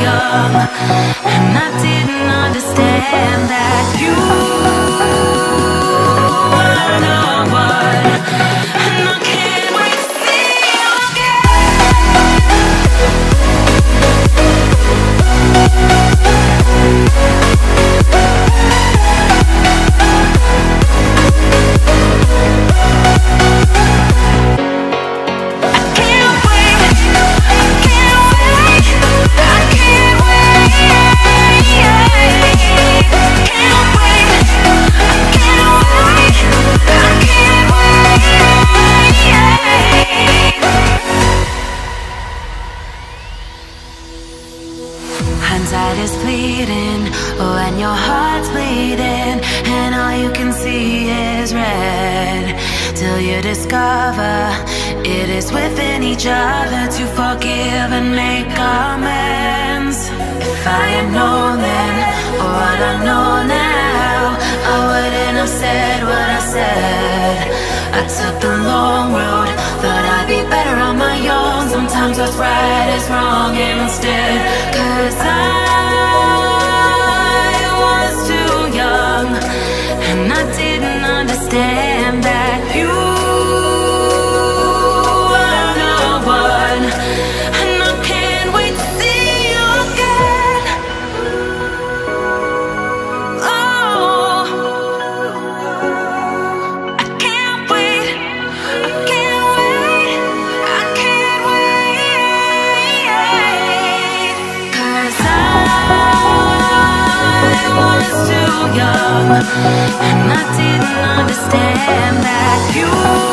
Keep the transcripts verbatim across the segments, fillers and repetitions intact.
young, and I didn't understand that you were the one, and I can't wait to see you hindsight is fleeting when your heart's bleeding and all you can see is red, till you discover it is within each other to forgive and make amends. If I had known then what I know now, I wouldn't have said what I said. I took the long road, thought I'd be better on my own. Sometimes what's right is wrong instead, 'cause I was too young, and I didn't understand that you were the one, and I can't wait to see you again. Oh, I can't wait, I can't wait, I can't wait, 'cause I was too young, and I didn't understand that you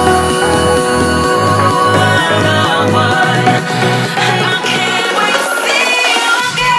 were the one, and I can't wait to see you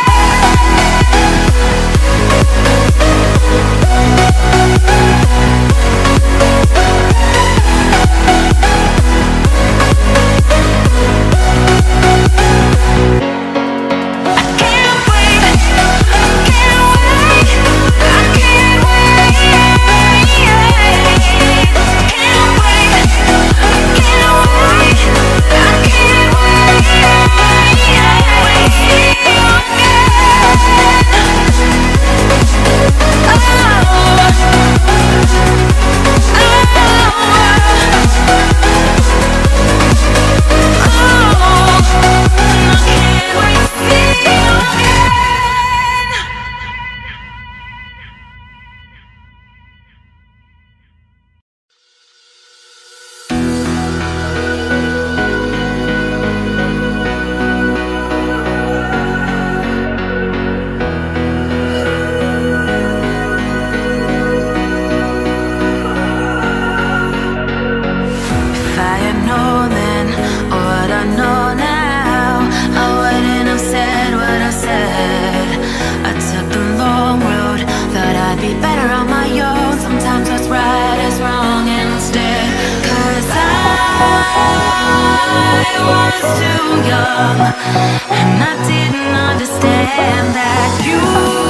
and I didn't understand that you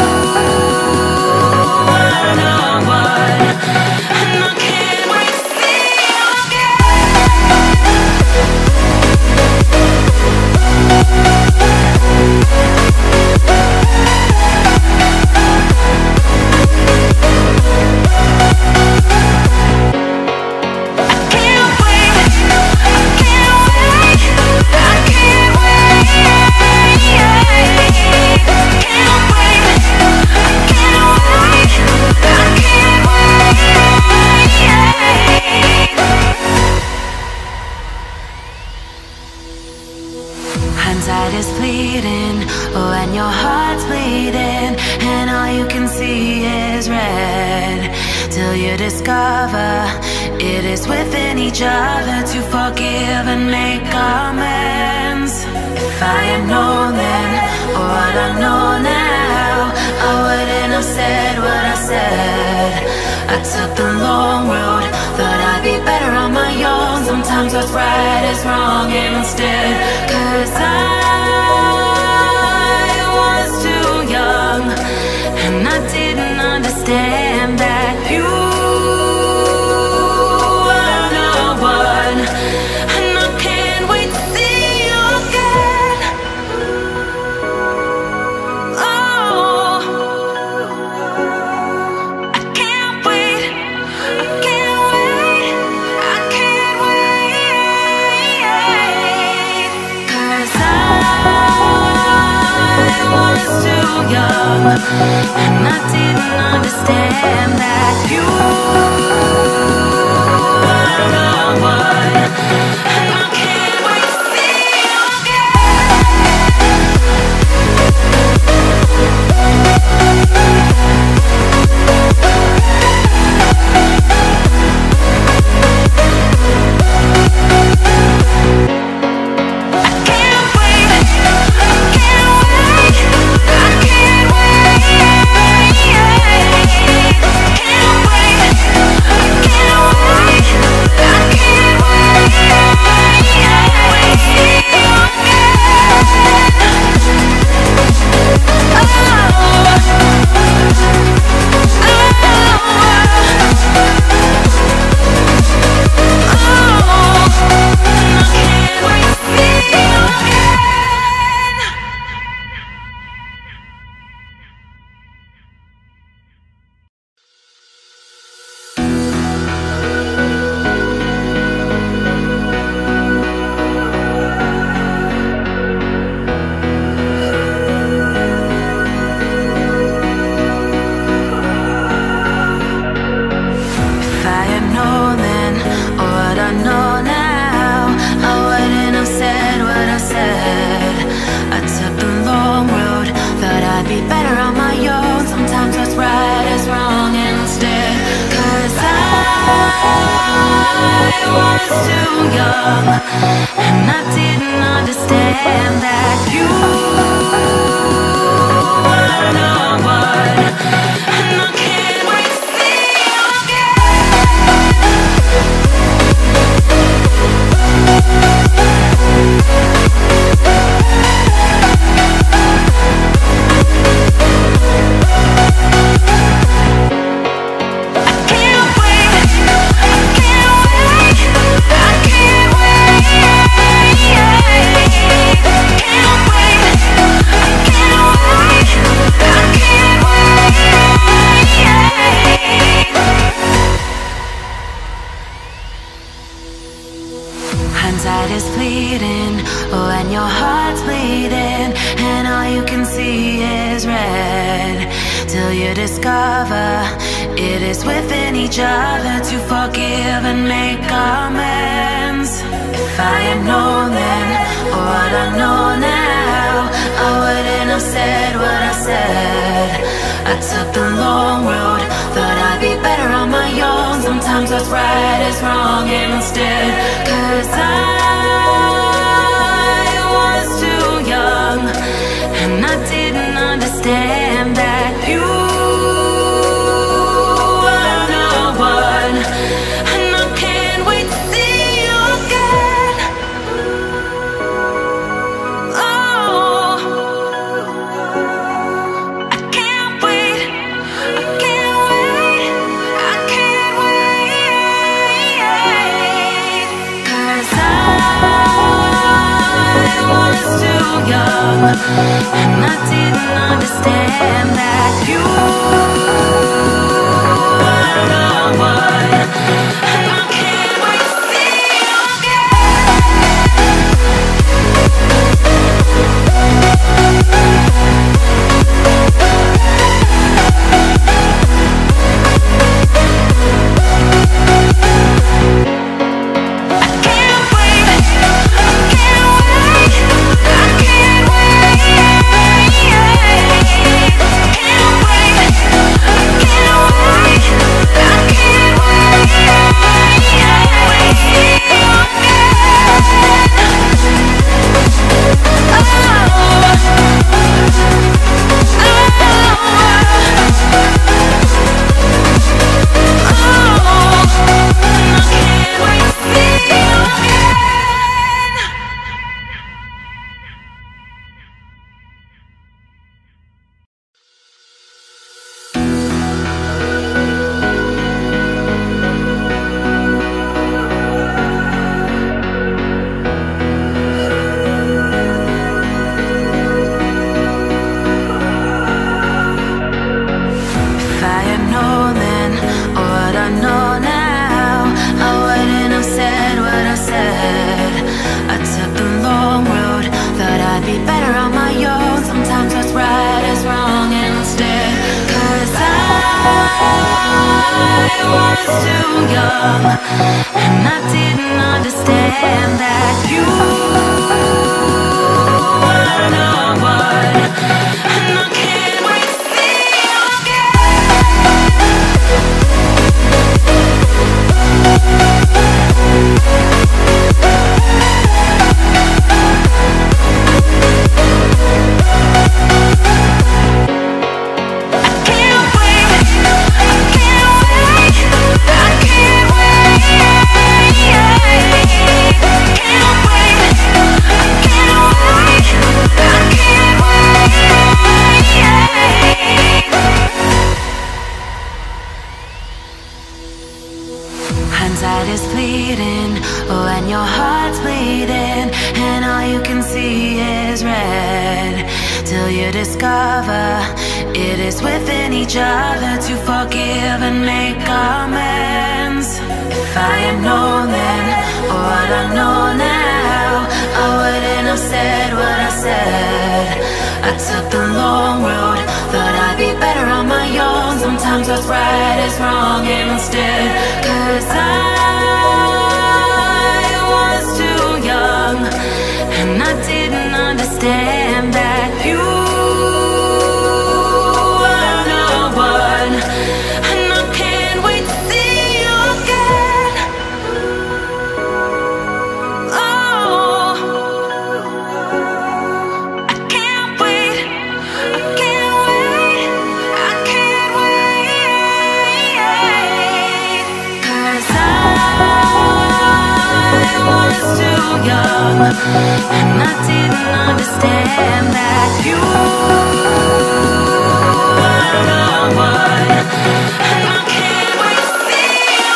were the one, and I can't wait to see you hindsight is fleeting when your heart's bleeding and all you can see is red, till you discover it is within each other to forgive and make amends. If I had known then what I know now, I wouldn't have said what I said. I took the long road, thought I'd be better on my own. Sometimes what's right is wrong instead, 'cause I was too young, and I didn't understand that you were the one, and I can't wait to see you again. and I didn't understand that you were the one. And I can't wait to see you and I didn't understand that you were the one. And I can't wait to see you Hindsight is fleeting when your heart's bleeding and all you can see is red, till you discover it is within each other to forgive and make amends. If I had known then what I know now, I wouldn't have said what I said. I took the long road, thought I'd be better on my own. Sometimes what's right is wrong instead, 'cause I was too young and I didn't understand that you were the one. And I can't wait to see you again. Oh, I can't wait, I can't wait, I can't wait, 'cause I was too young and I didn't understand that you were the one. And I can't wait to see you can't wait. was too young, and I didn't understand that you were the one, and I can't wait to see you Hindsight is fleeting when your heart's bleeding and all you can see is red, till you discover it is within each other to forgive and make amends. If I had known then what I know now, I wouldn't have said what I said. I took the long road, thought I'd be better on my own. Sometimes what's right is wrong instead, 'cause I was too young, and I didn't understand that you were the one, and I can't wait to see you again. Oh, I can't wait, I can't wait, I can't wait, 'cause I was too young, and I didn't understand that you were the one, and I can't wait to see you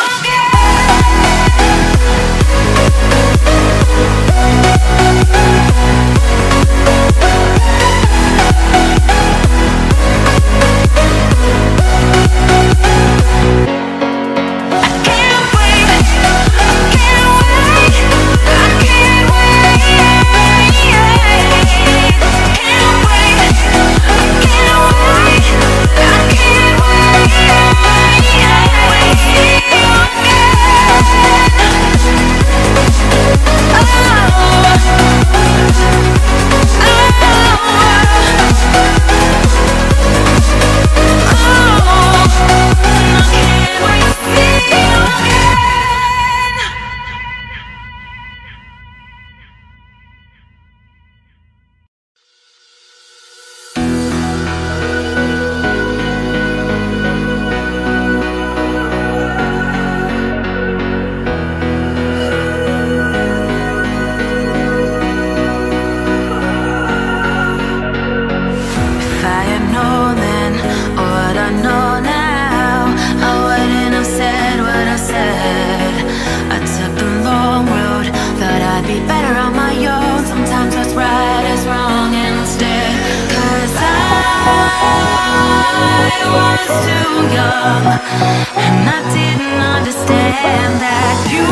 was too young, and I didn't understand that you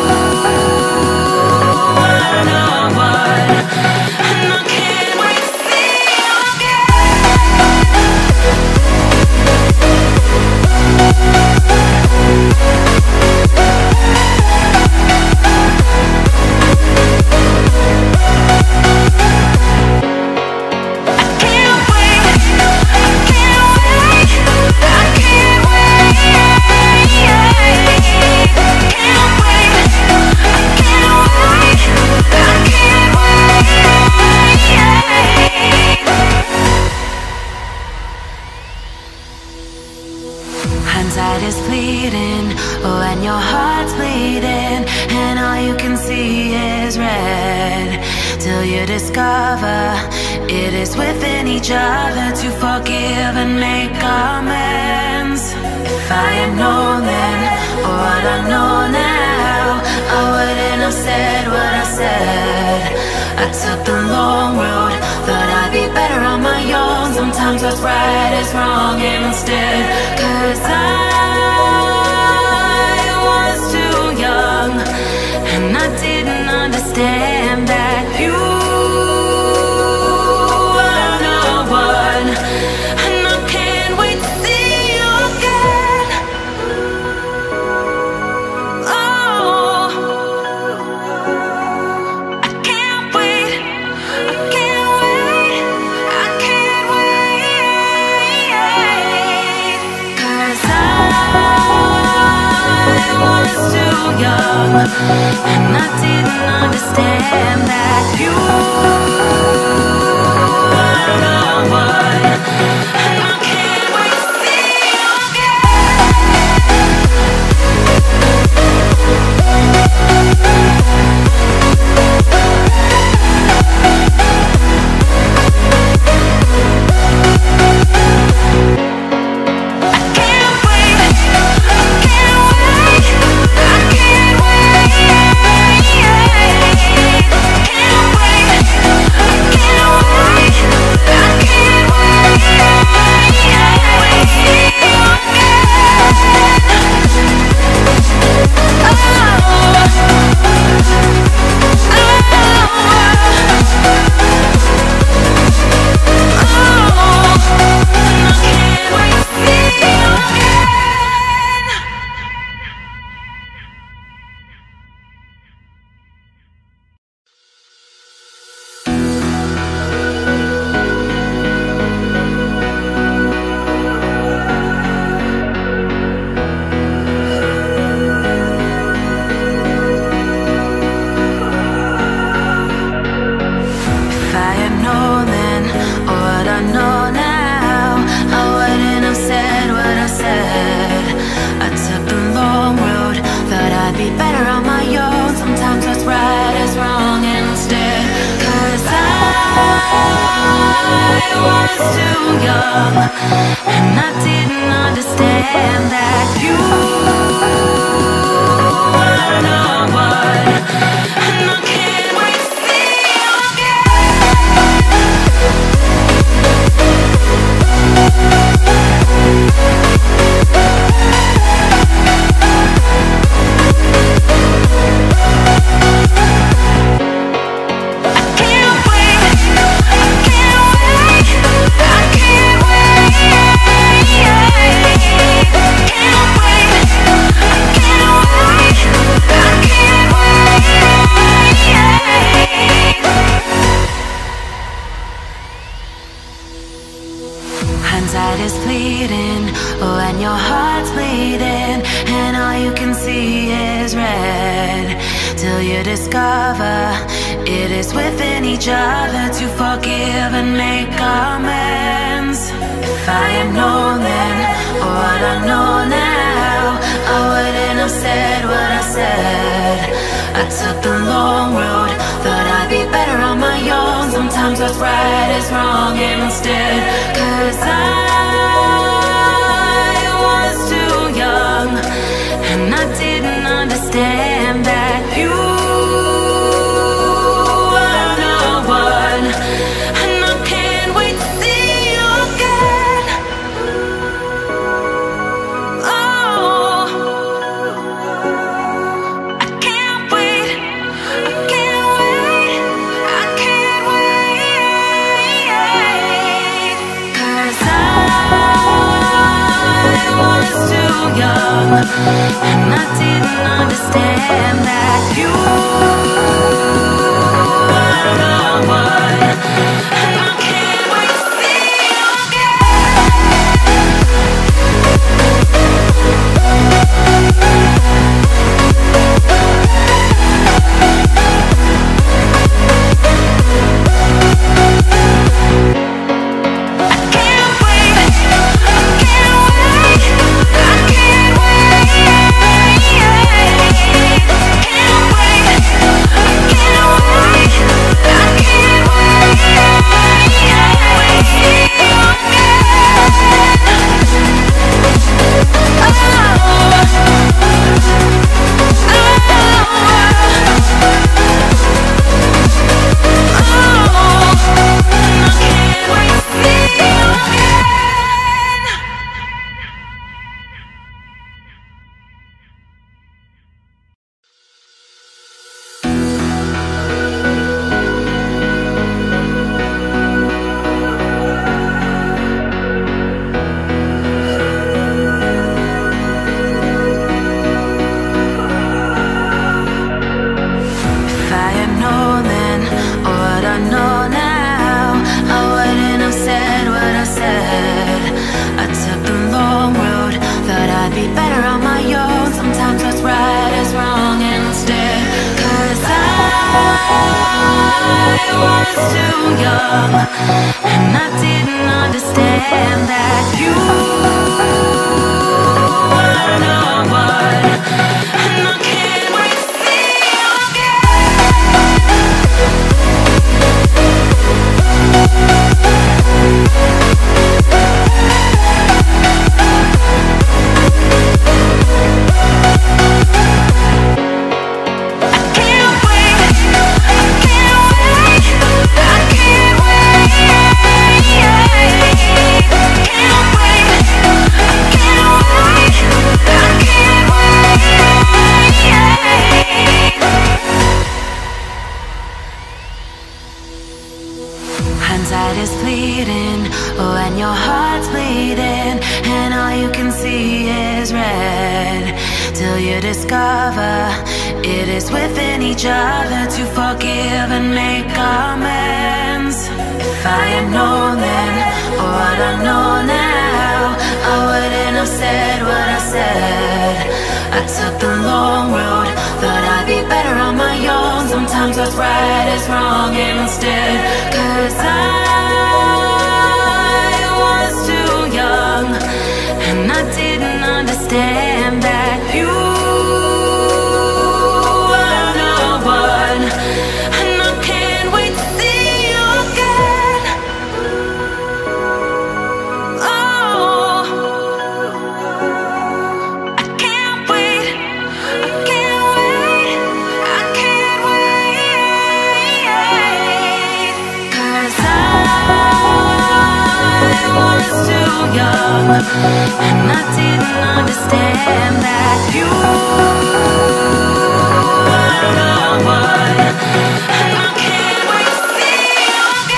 were the one, and I can't wait to see you Hindsight is fleeting when your heart's bleeding and all you can see is red, till you discover it is within each other to forgive and make amends. If I had known then what I know now, I wouldn't have said what I said. I took the long road, thought I'd be better on my own. Sometimes what's right is wrong instead, 'cause I was too young, and I didn't understand that you were the one, and I can't wait to see you again. and I didn't understand that you were the one, and I can't wait to see you and I didn't understand that you were the one, and I can't wait to see you Hindsight is fleeting when your heart's bleeding and all you can see is red, till you discover it is within each other to forgive and make amends. If I had known then what I know now, I wouldn't have said what I said. I took the long road, thought I'd be better on my own. Sometimes what's right is wrong instead, 'cause I was too young and I didn't understand that you were the one, and I can't wait to see you again. Oh, I can't wait, I can't wait, I can't wait, 'cause I was too young and I didn't understand that you were the one, and I can't wait to see you again. young, and I didn't understand that you were the one, and I can't wait to see you Hindsight is fleeting when your heart's bleeding and all you can see is red, till you discover it is within each other to forgive and make amends. If I had known then what I know now, I wouldn't have said what I said. I took the long road, thought I'd be better on my own. Sometimes what's right is wrong instead, 'cause I was too young, and I didn't understand that you were the one, and I can't wait to see you again. Oh, I can't wait, I can't wait, I can't wait, 'cause I was too young, and I didn't understand that you were the one, and I can't wait to see you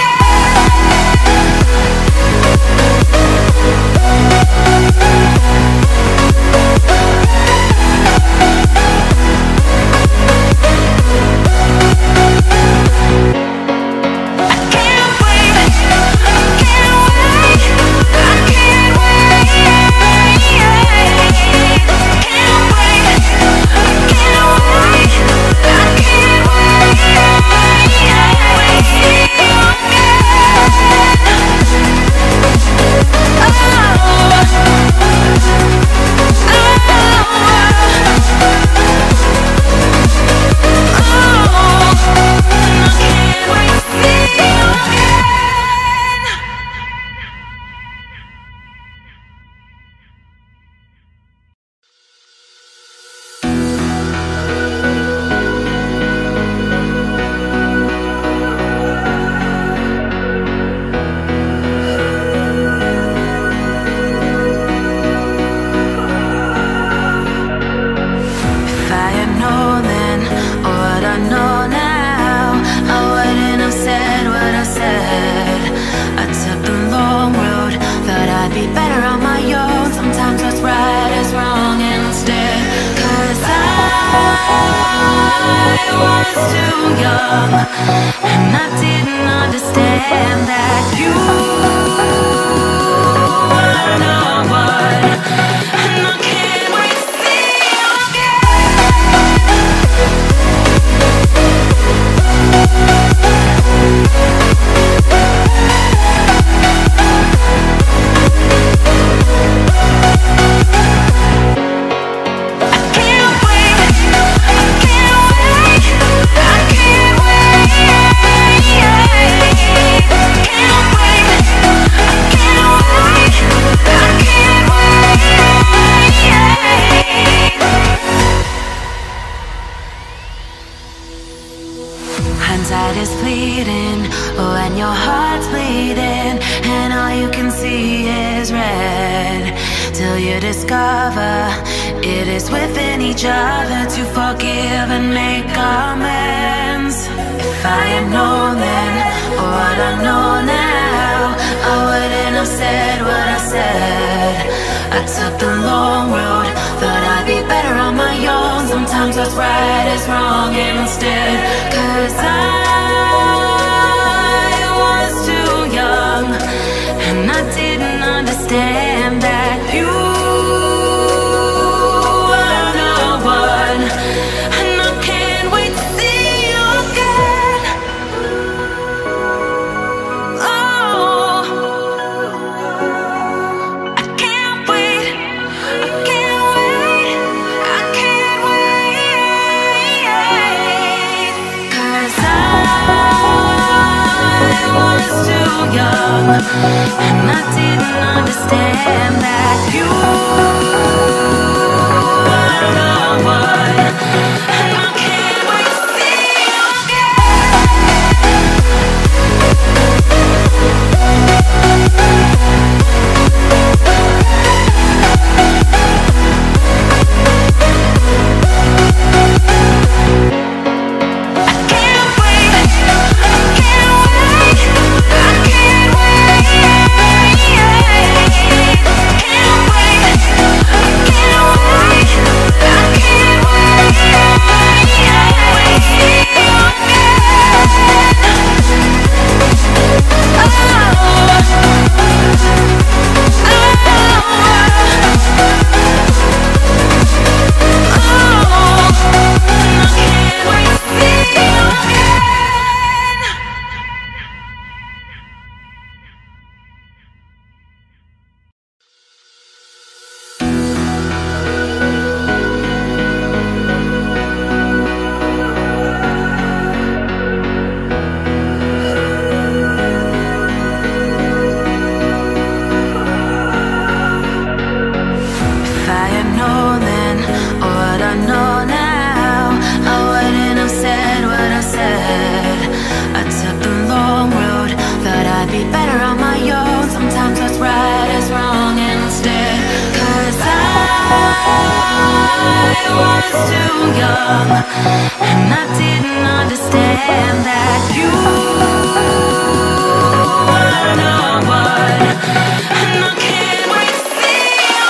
too young, and I didn't understand that you were the one, and I can't wait to see you Hindsight is fleeting when your heart's bleeding and all you can see is red, till you discover it is within each other to forgive and make amends. If I had known then what I know now, I wouldn't have said what I said. I took the long road, thought I'd be better on my own. Sometimes what's right is wrong instead, 'cause I was too young, and I didn't understand that you were the one, and I can't wait to see you again. and I didn't understand that you are the one, and I can't wait to see you and I didn't understand that you are the one, and I can't wait to see you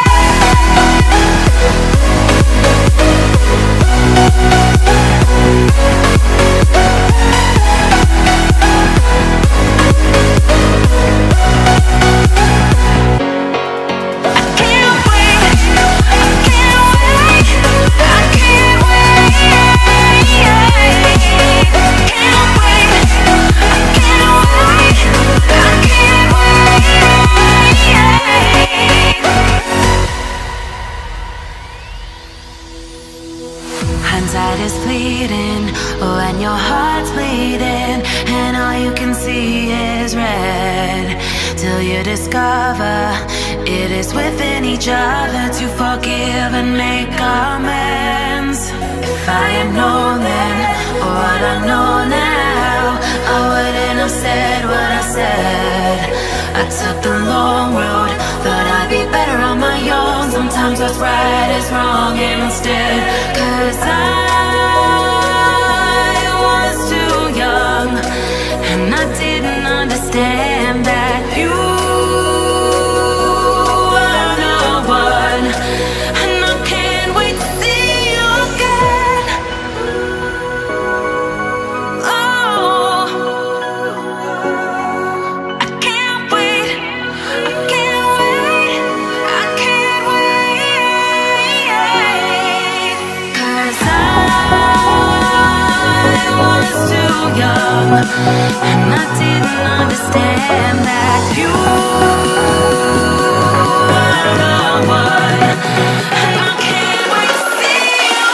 Hindsight is fleeting when your heart's bleeding and all you can see is red, till you discover it is within each other to forgive and make amends. If I had known then what I know now, I wouldn't have said what I said. I took the long road, thought I'd be better on my own. Sometimes what's right is wrong instead, 'cause I was too young, and I didn't understand that you are the one, and I can't wait to see you again. Oh, I can't wait, I can't wait, I can't wait, 'cause I was too young, and I didn't understand that you are the one, and I can't wait to see you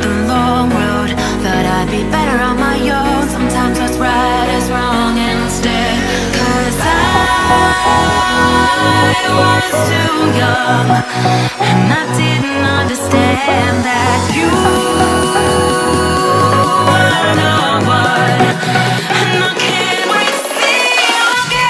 be better on my own. Sometimes what's right is wrong instead. was too young, and I didn't understand that you were no one, and I can't wait to see you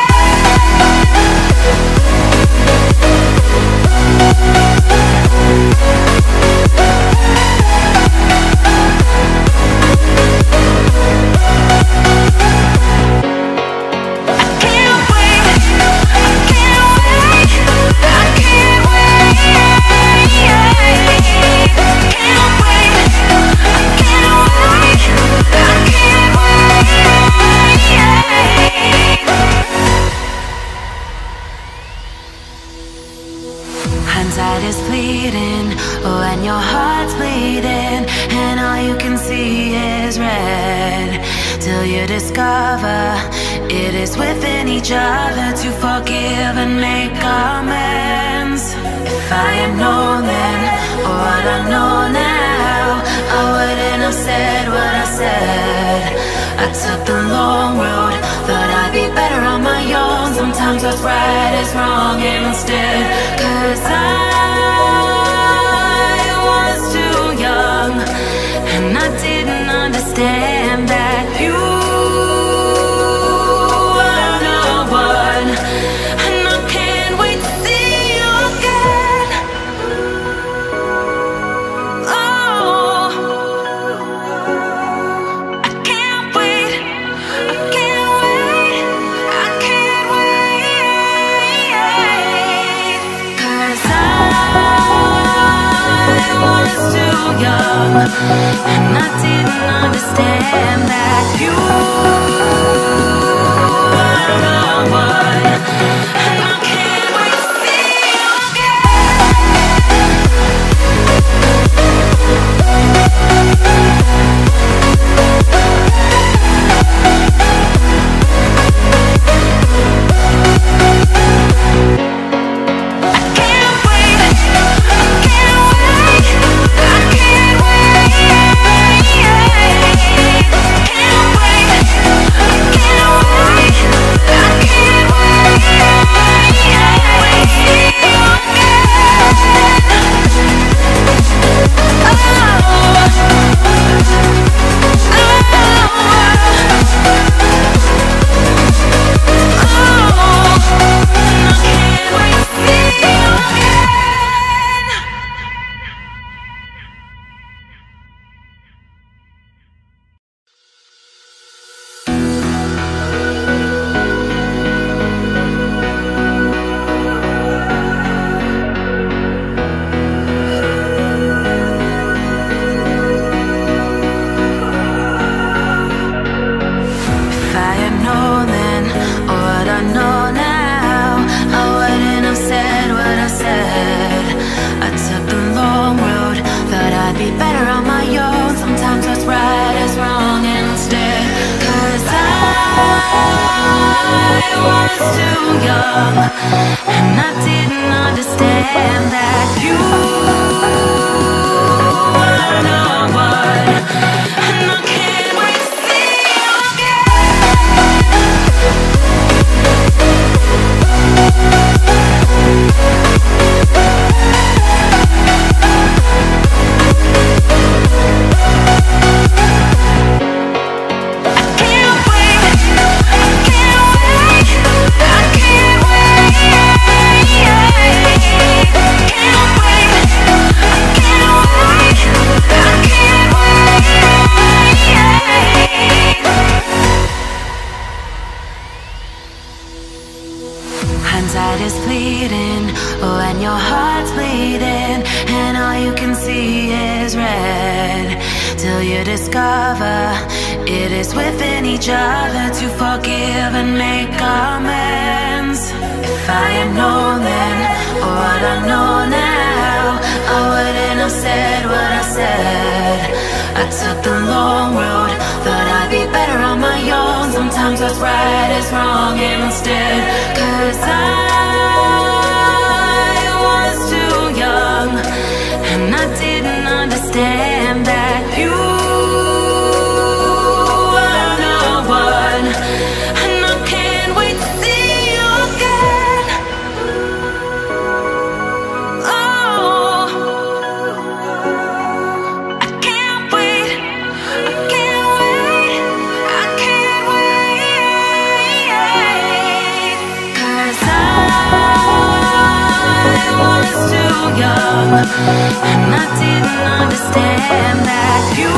Hindsight is fleeting when your heart's bleeding and all you can see is red, till you discover it is within each other to forgive and make amends. If I had known then what I know now, I wouldn't have said what I said. I took the long road, thought I'd be better on my own. Sometimes what's right is wrong instead, 'cause I was too young, and I didn't understand that you were no one, and I can't wait to see you again. Oh, I can't wait, I can't wait, I can't wait, 'cause I was too young, and I didn't understand that you were no one, and I can't wait to see you Hindsight is fleeting when your heart's bleeding and all you can see is red, till you discover it is within each other to forgive and make amends. If I had known then what I know now, I wouldn't have said what I said. I took the long road, thought I'd be better on my own. Sometimes what's right is wrong instead, 'cause I was too young, and I didn't understand that you were no one, and I can't wait to see you again. and I didn't understand that you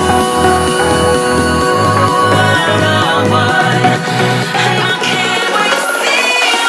were the one, and I can't wait to see you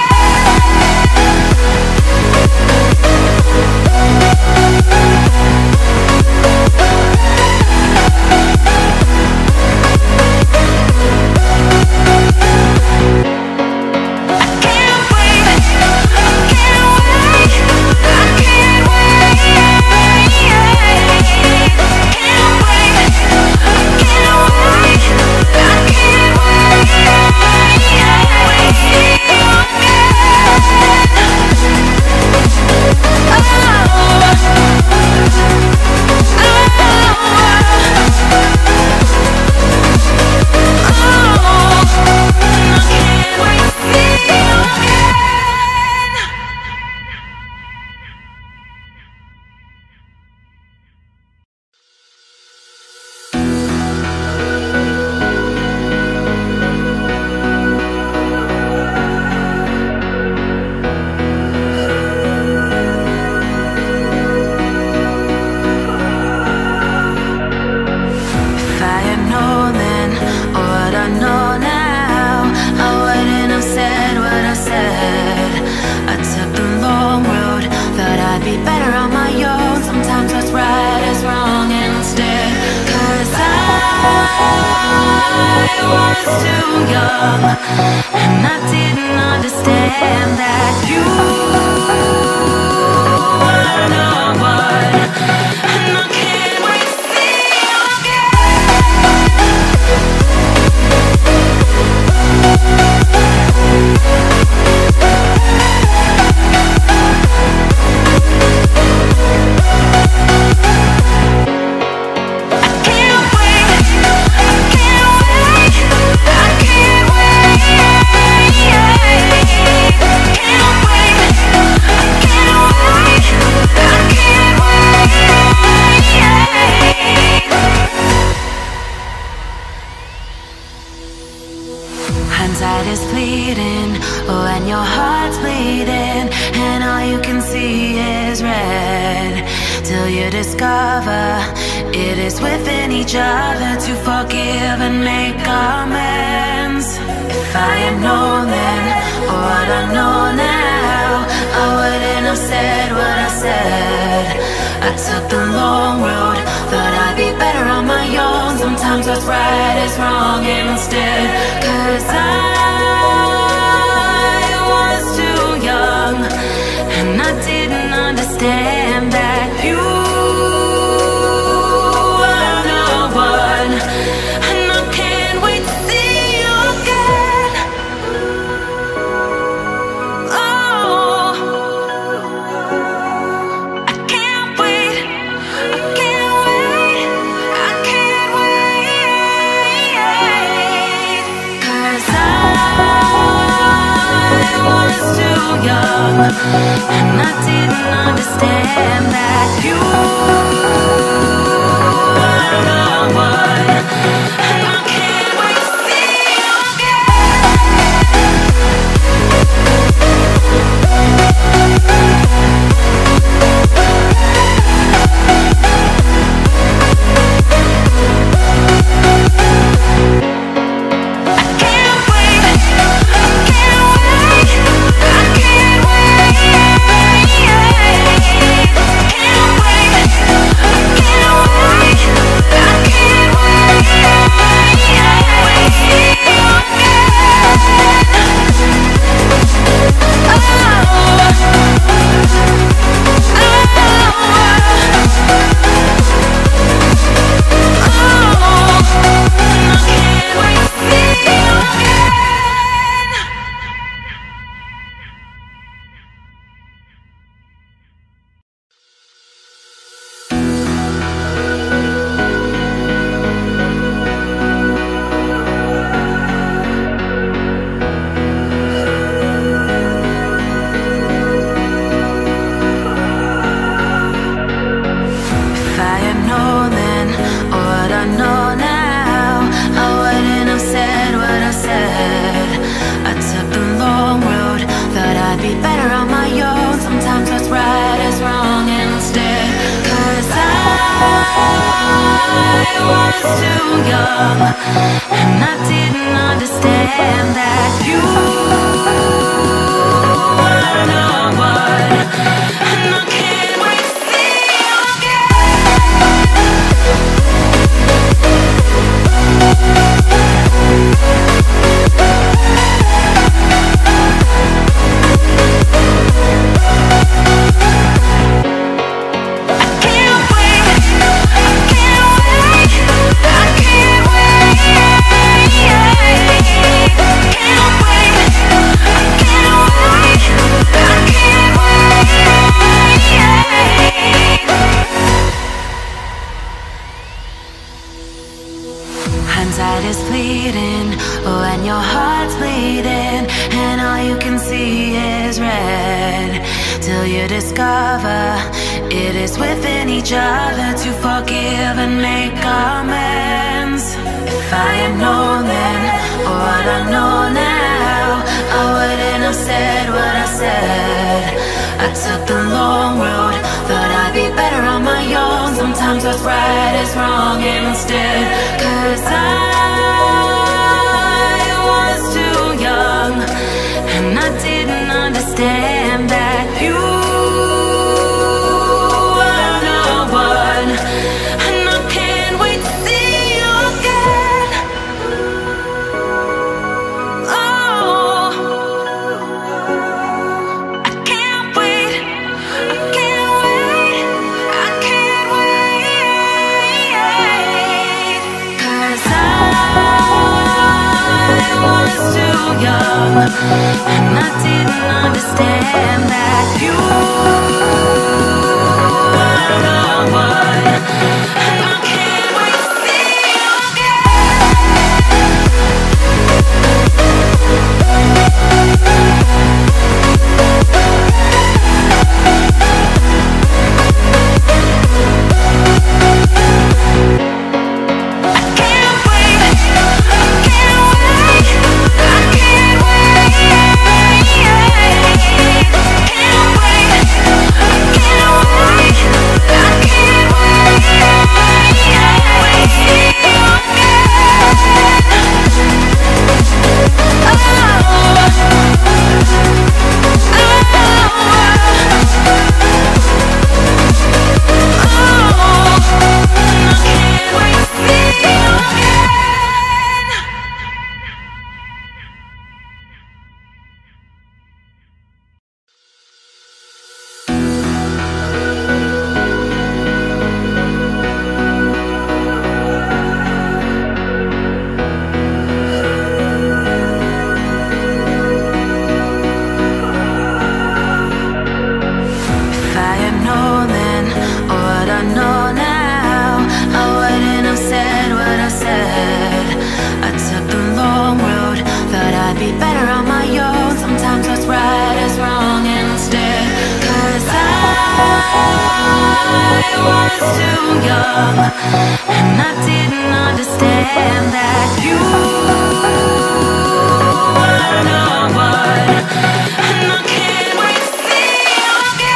and I didn't understand that you were the one, and I can't wait to see you can't wait. was too young, and I didn't understand that you were no one, and I can't wait to see you hindsight is fleeting when your heart's bleeding and all you can see is red, till you discover it is within each other to forgive and make amends. If I had known then what I know now, I wouldn't have said what I said. I took the long road, thought I'd be better on my own. Sometimes what's right is wrong instead, 'cause I was too young, and I didn't understand that you were no one, and I can't wait to see you again. Oh, I can't wait, I can't wait, I can't wait, 'cause I was too young, and I didn't understand that you were no one, and I can't wait to see you and I didn't understand that you were no one, and I can't wait to see you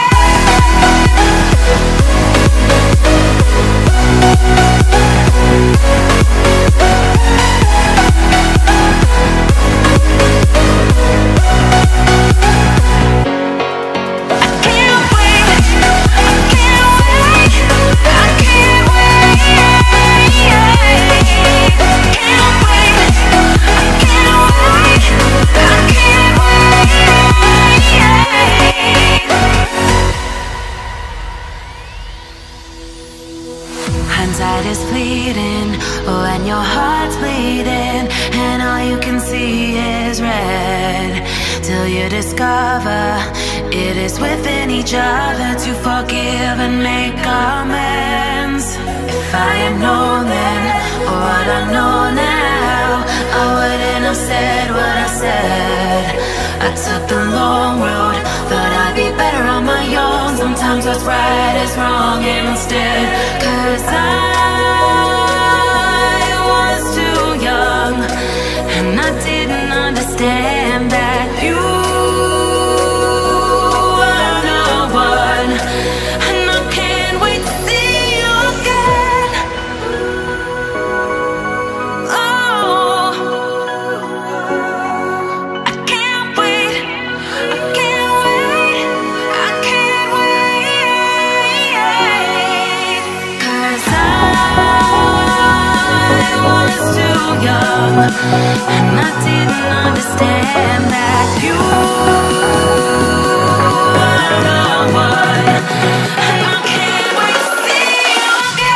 hindsight is fleeting when your heart's bleeding and all you can see is red, till you discover it is within each other to forgive and make amends. If I had known then what I know now, I wouldn't have said what I said. I took the long road, thought I'd be better on my own. Sometimes what's right is wrong instead, 'cause I was too young, and I didn't understand that you were no one, and I can't wait to see you again. and I didn't understand that you were the one, and I can't wait to see you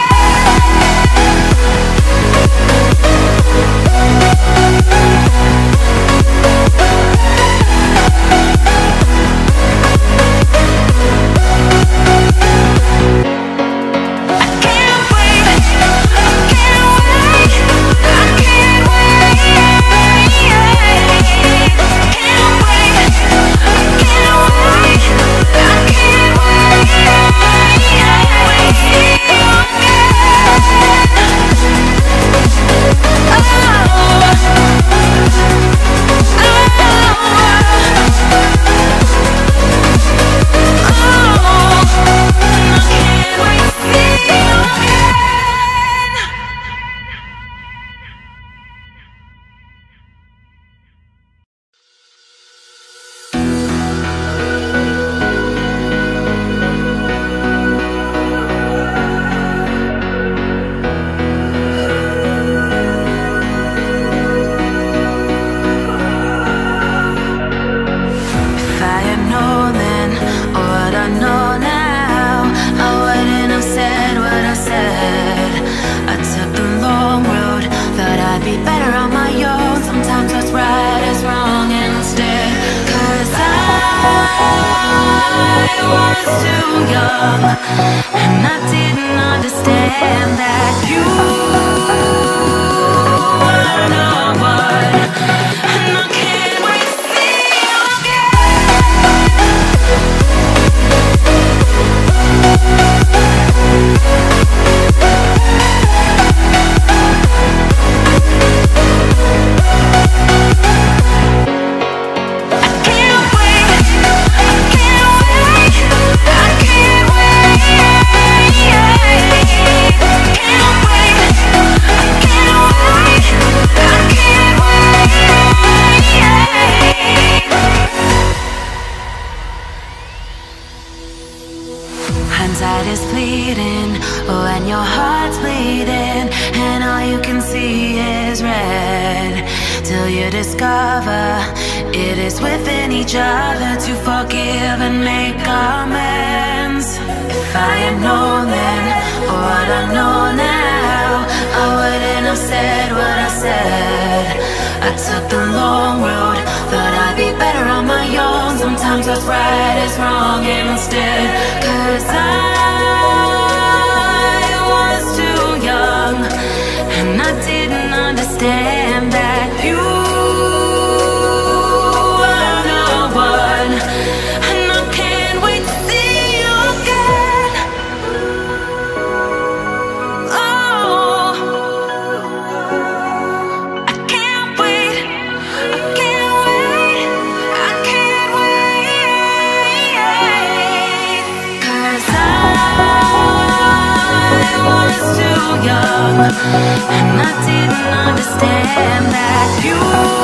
and I didn't understand that you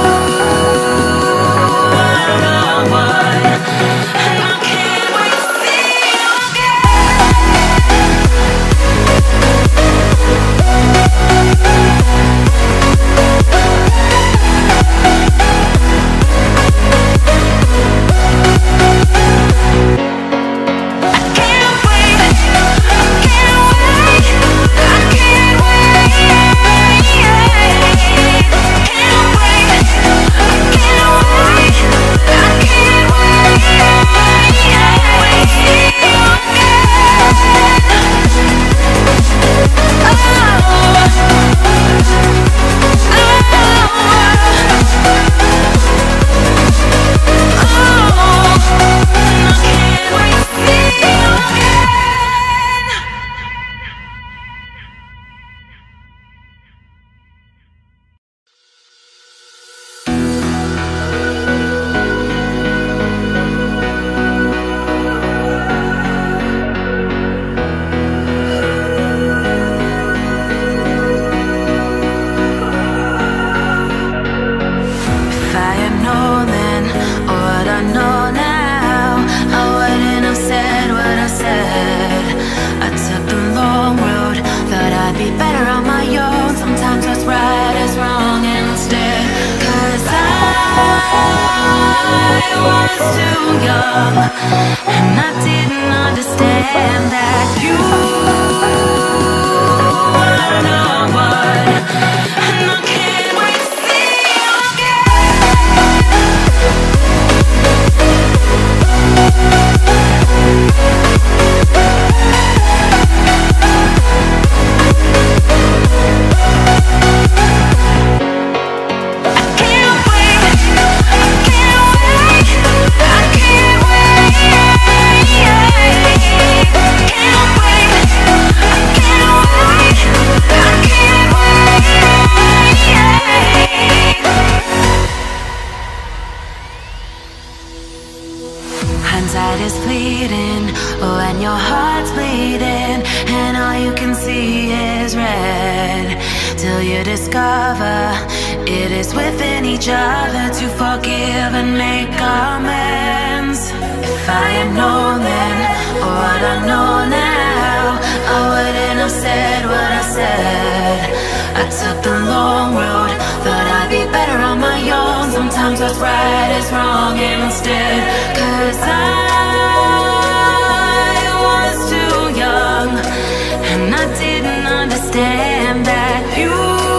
were the one, and I can't wait to see you can't was too young, and I didn't understand that you were the one, and I can't wait to see you hindsight is fleeting when your heart's bleeding and all you can see is red, till you discover it is within each other to forgive and make amends. If I had known then what I know now, I wouldn't have said what I said. I took the long road, thought I'd be better on my own. Sometimes what's right is wrong instead, 'cause I was too young, and I didn't understand that you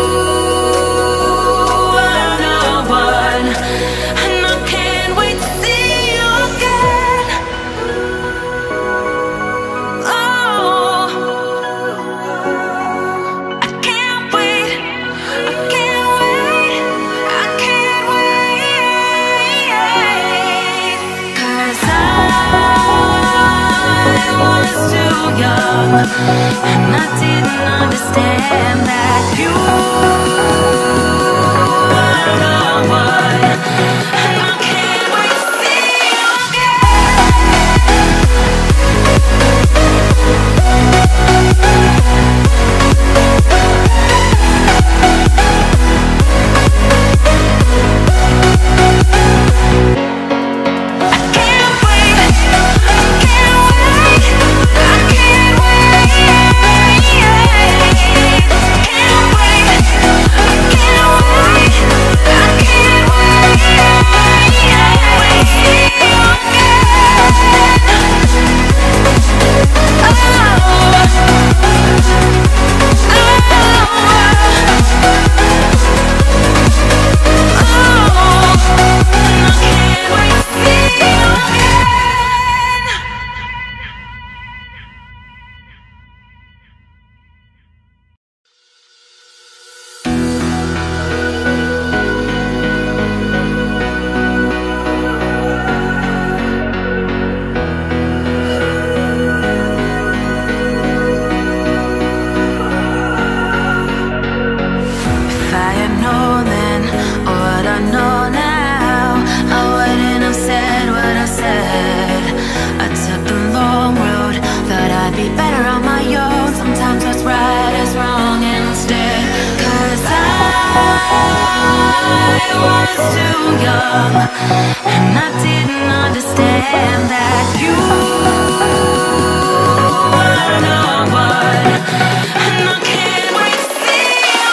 were the one, and I can't wait to see you again. Oh, I can't wait, I can't wait, I can't wait, 'cause I was too young, and I didn't understand that you were the one, and I can't wait to see you and I didn't understand that you were the one, and I can't wait to see you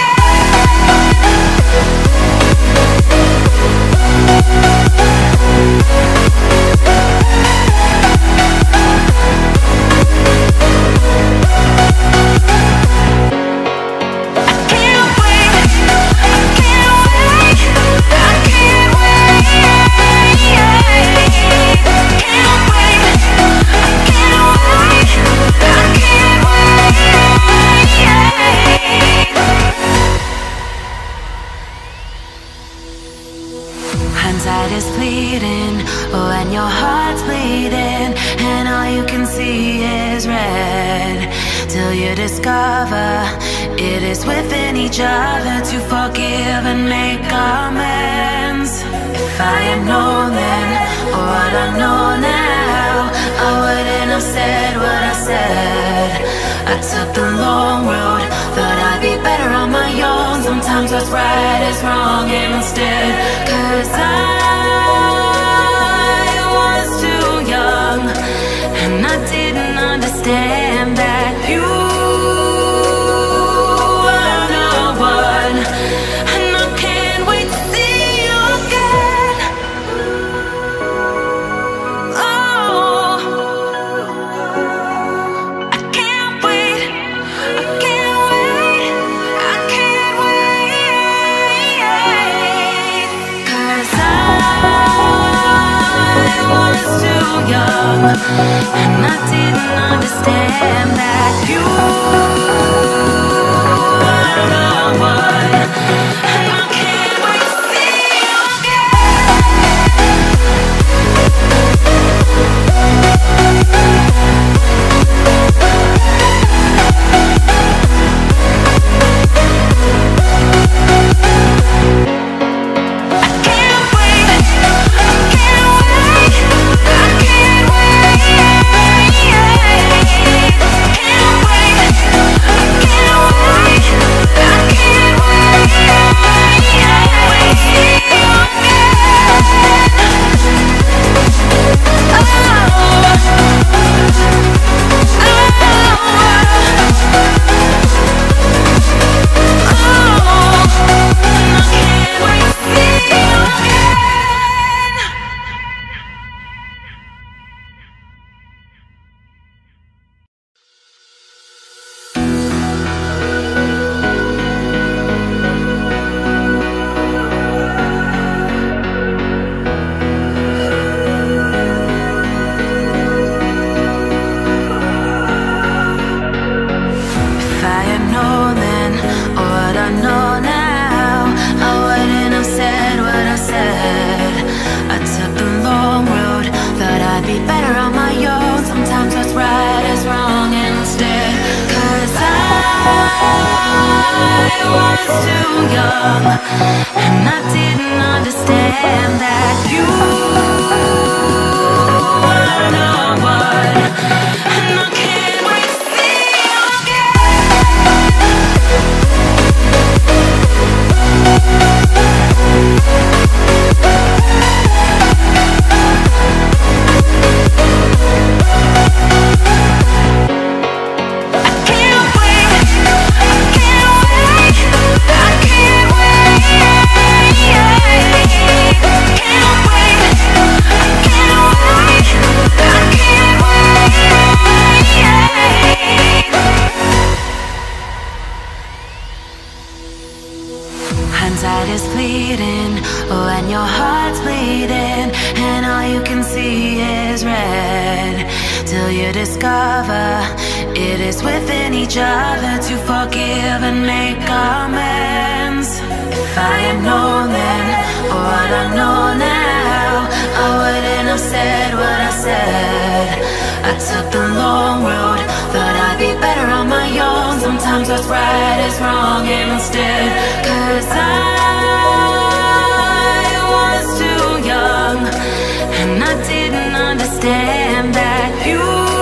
hindsight is fleeting when your heart's bleeding and all you can see is red, till you discover it is within each other to forgive and make amends. If I had known then what I know now, I wouldn't have said what I said. I took the long road, thought I'd be better on my own. Sometimes what's right is wrong instead, 'cause I was too young, and I didn't understand that you were the one, and I can't wait to see you again. and I didn't understand that you were the one. And I can't wait to see you too young, and I didn't understand that you were the one. And I can't wait to see you Hindsight is fleeting, oh, and your heart's bleeding, and all you can see is red, till you discover it is within each other to forgive and make amends. If I had known then, or what I know now, I wouldn't have said what I said. I took the long road, thought I'd be better on my own. Sometimes what's right is wrong instead, 'cause I was too young, and I didn't understand that you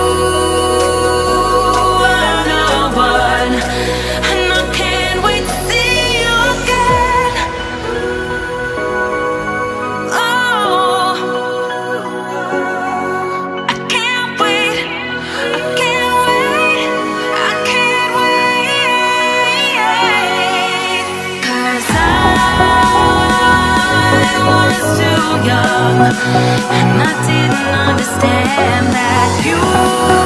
were the one. And I can't wait to see you again. Oh, I can't wait, I can't wait, I can't wait, 'cause I was too young, and I didn't understand that you